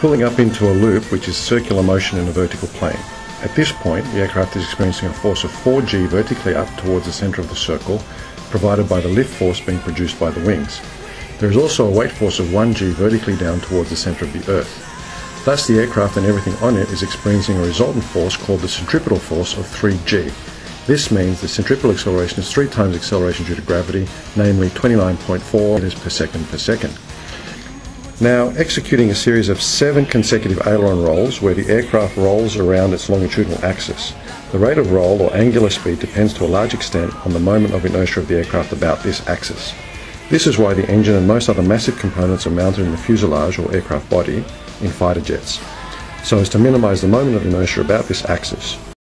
pulling up into a loop which is circular motion in a vertical plane. At this point, the aircraft is experiencing a force of 4g vertically up towards the centre of the circle, provided by the lift force being produced by the wings. There is also a weight force of 1g vertically down towards the centre of the Earth. Thus, the aircraft and everything on it is experiencing a resultant force called the centripetal force of 3g. This means the centripetal acceleration is 3 times acceleration due to gravity, namely 29.4 meters per second. Now, executing a series of 7 consecutive aileron rolls where the aircraft rolls around its longitudinal axis. The rate of roll or angular speed depends to a large extent on the moment of inertia of the aircraft about this axis. This is why the engine and most other massive components are mounted in the fuselage or aircraft body in fighter jets, so as to minimize the moment of inertia about this axis.